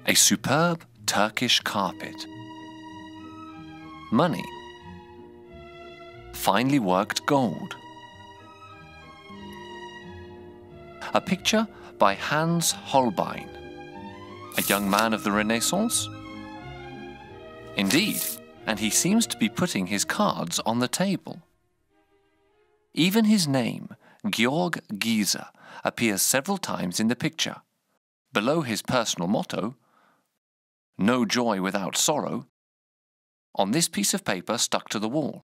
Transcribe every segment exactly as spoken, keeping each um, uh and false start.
A superb Turkish carpet. Money. Finely worked gold. A picture by Hans Holbein, a young man of the Renaissance? Indeed, and he seems to be putting his cards on the table. Even his name, Georg Giese, appears several times in the picture. Below his personal motto, "No joy without sorrow," on this piece of paper stuck to the wall.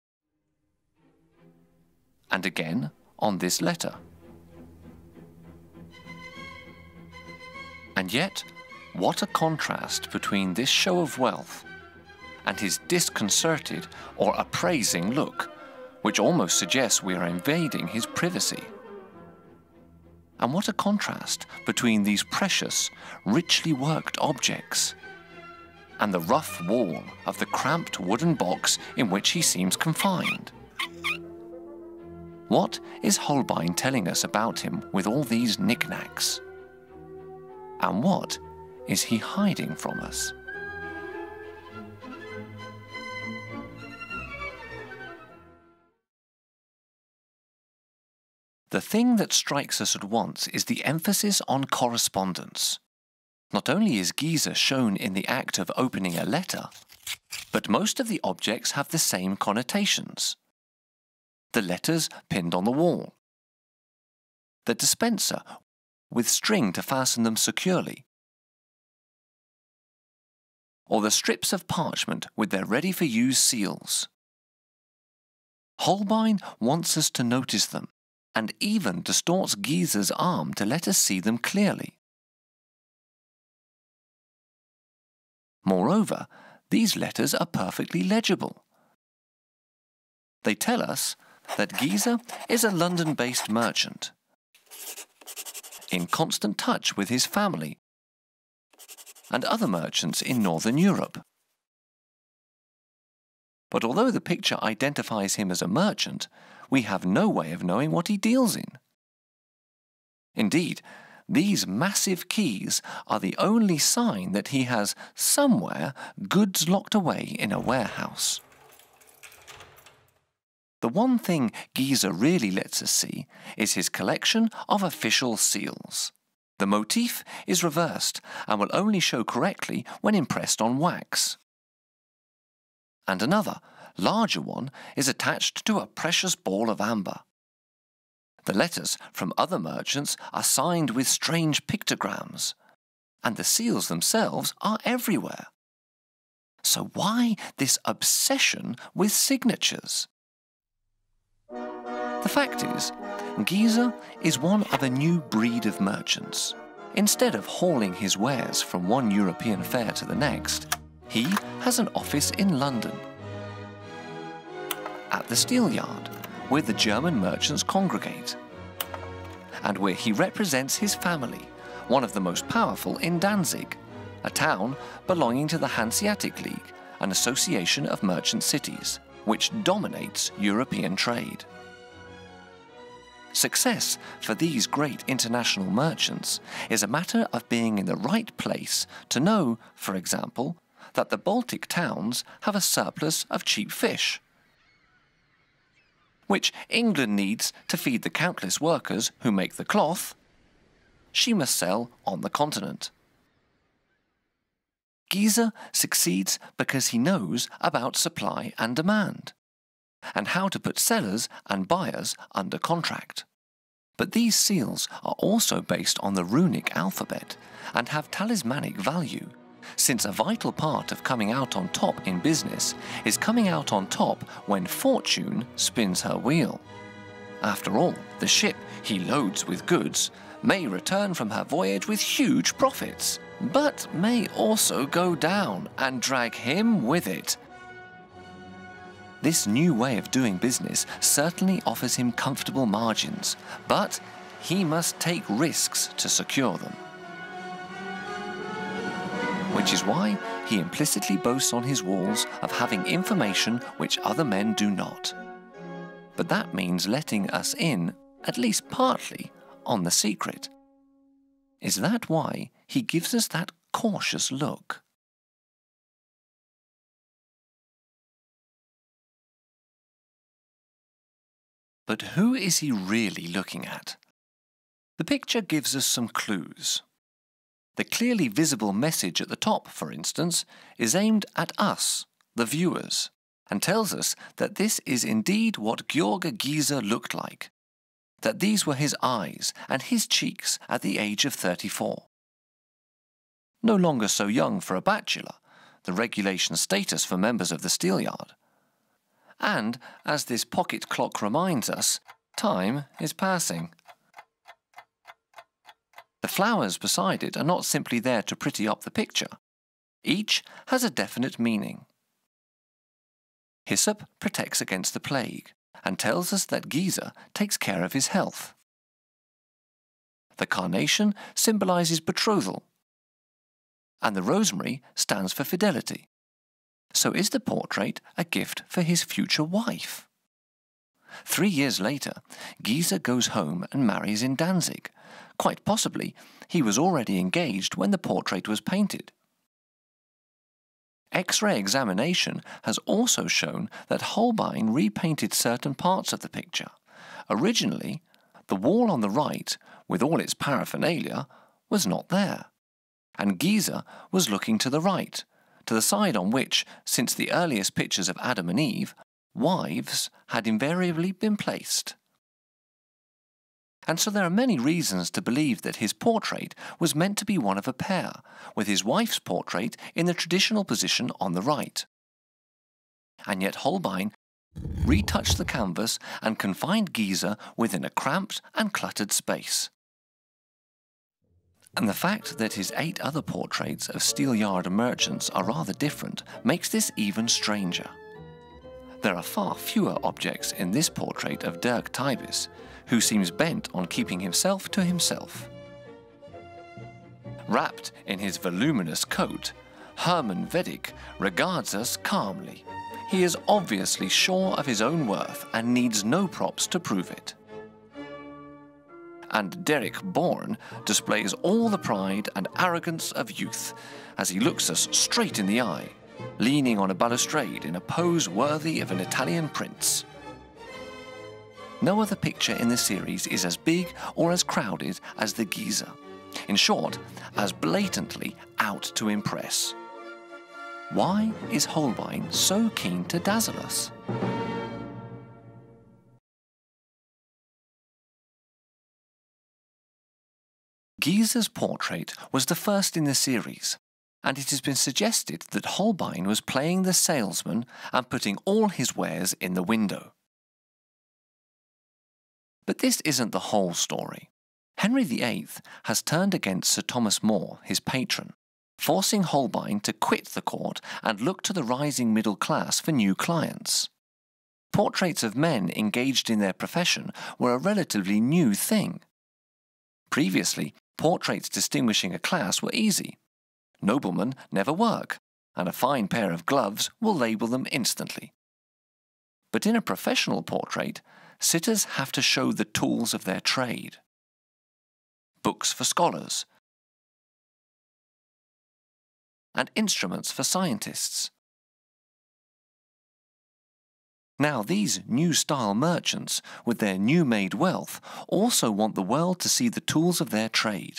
And again on this letter. And yet, what a contrast between this show of wealth and his disconcerted or appraising look, which almost suggests we are invading his privacy. And what a contrast between these precious, richly worked objects and the rough wall of the cramped wooden box in which he seems confined. What is Holbein telling us about him with all these knickknacks? And what is he hiding from us? The thing that strikes us at once is the emphasis on correspondence. Not only is Giese shown in the act of opening a letter, but most of the objects have the same connotations. The letters pinned on the wall, the dispenser with string to fasten them securely, or the strips of parchment with their ready-for-use seals. Holbein wants us to notice them, and even distorts Giese's arm to let us see them clearly. Moreover, these letters are perfectly legible. They tell us that Giese is a London-based merchant, in constant touch with his family and other merchants in Northern Europe. But although the picture identifies him as a merchant, we have no way of knowing what he deals in. Indeed, these massive keys are the only sign that he has somewhere goods locked away in a warehouse. The one thing Giese really lets us see is his collection of official seals. The motif is reversed and will only show correctly when impressed on wax. And another, larger one is attached to a precious ball of amber. The letters from other merchants are signed with strange pictograms, and the seals themselves are everywhere. So why this obsession with signatures? The fact is, Giese is one of a new breed of merchants. Instead of hauling his wares from one European fair to the next, he has an office in London, at the Steelyard, where the German merchants congregate, and where he represents his family, one of the most powerful in Danzig, a town belonging to the Hanseatic League, an association of merchant cities, which dominates European trade. Success for these great international merchants is a matter of being in the right place to know, for example, that the Baltic towns have a surplus of cheap fish, which England needs to feed the countless workers who make the cloth. She must sell on the continent. Giese succeeds because he knows about supply and demand, and how to put sellers and buyers under contract. But these seals are also based on the runic alphabet and have talismanic value, since a vital part of coming out on top in business is coming out on top when fortune spins her wheel. After all, the ship he loads with goods may return from her voyage with huge profits, but may also go down and drag him with it. This new way of doing business certainly offers him comfortable margins, but he must take risks to secure them. Which is why he implicitly boasts on his walls of having information which other men do not. But that means letting us in, at least partly, on the secret. Is that why he gives us that cautious look. But who is he really looking at? The picture gives us some clues. The clearly visible message at the top, for instance, is aimed at us, the viewers, and tells us that this is indeed what Gheorghe Ghisa looked like, that these were his eyes and his cheeks at the age of thirty-four. No longer so young for a bachelor, the regulation status for members of the Steelyard. And, as this pocket clock reminds us, time is passing. The flowers beside it are not simply there to pretty up the picture. Each has a definite meaning. Hyssop protects against the plague and tells us that Ghisa takes care of his health. The carnation symbolizes betrothal, and the rosemary stands for fidelity. So is the portrait a gift for his future wife? Three years later, Ghisa goes home and marries in Danzig. Quite possibly, he was already engaged when the portrait was painted. X-ray examination has also shown that Holbein repainted certain parts of the picture. Originally, the wall on the right, with all its paraphernalia, was not there, and Ghisa was looking to the right, to the side on which, since the earliest pictures of Adam and Eve, wives had invariably been placed. And so there are many reasons to believe that his portrait was meant to be one of a pair, with his wife's portrait in the traditional position on the right. And yet Holbein retouched the canvas and confined Ghisa within a cramped and cluttered space. And the fact that his eight other portraits of Steelyard merchants are rather different makes this even stranger. There are far fewer objects in this portrait of Dirk Tybis, who seems bent on keeping himself to himself. Wrapped in his voluminous coat, Herman Vedic regards us calmly. He is obviously sure of his own worth and needs no props to prove it. And Derek Bourne displays all the pride and arrogance of youth as he looks us straight in the eye, leaning on a balustrade in a pose worthy of an Italian prince. No other picture in the series is as big or as crowded as the Ghisa. In short, as blatantly out to impress. Why is Holbein so keen to dazzle us? Ghisa's portrait was the first in the series, and it has been suggested that Holbein was playing the salesman and putting all his wares in the window. But this isn't the whole story. Henry the Eighth has turned against Sir Thomas More, his patron, forcing Holbein to quit the court and look to the rising middle class for new clients. Portraits of men engaged in their profession were a relatively new thing. Previously, portraits distinguishing a class were easy. Noblemen never work, and a fine pair of gloves will label them instantly. But in a professional portrait, sitters have to show the tools of their trade. Books for scholars, and instruments for scientists. Now these new-style merchants, with their new-made wealth, also want the world to see the tools of their trade,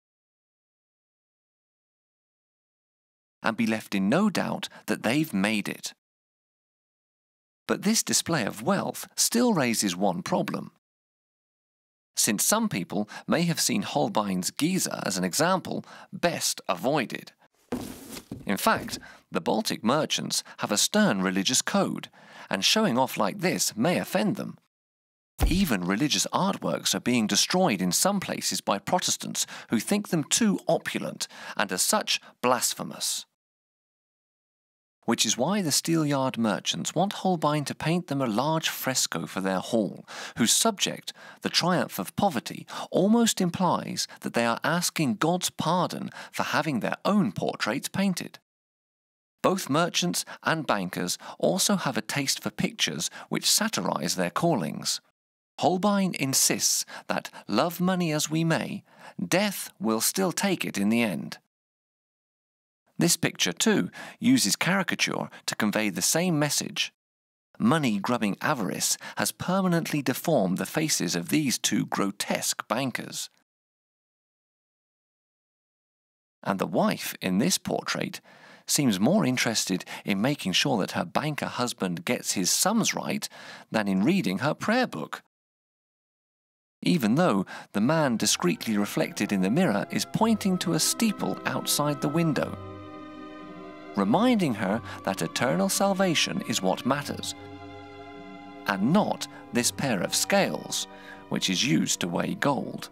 and be left in no doubt that they've made it. But this display of wealth still raises one problem. Since some people may have seen Holbein's Ghisa as an example, best avoided. In fact, the Baltic merchants have a stern religious code, and showing off like this may offend them. Even religious artworks are being destroyed in some places by Protestants who think them too opulent and as such blasphemous. Which is why the Steelyard merchants want Holbein to paint them a large fresco for their hall, whose subject, the triumph of poverty, almost implies that they are asking God's pardon for having their own portraits painted. Both merchants and bankers also have a taste for pictures which satirize their callings. Holbein insists that, love money as we may, death will still take it in the end. This picture, too, uses caricature to convey the same message. Money-grubbing avarice has permanently deformed the faces of these two grotesque bankers. And the wife in this portrait seems more interested in making sure that her banker husband gets his sums right than in reading her prayer book. Even though the man discreetly reflected in the mirror is pointing to a steeple outside the window, reminding her that eternal salvation is what matters, and not this pair of scales, which is used to weigh gold.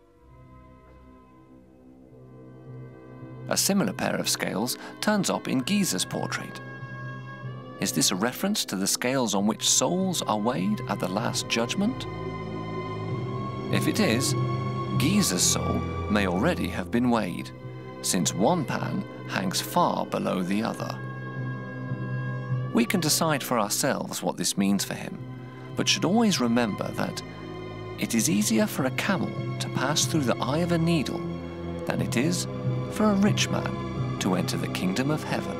A similar pair of scales turns up in Giza's portrait. Is this a reference to the scales on which souls are weighed at the Last Judgment? If it is, Giza's soul may already have been weighed, since one pan hangs far below the other. We can decide for ourselves what this means for him, but should always remember that it is easier for a camel to pass through the eye of a needle than it is for a rich man to enter the kingdom of heaven.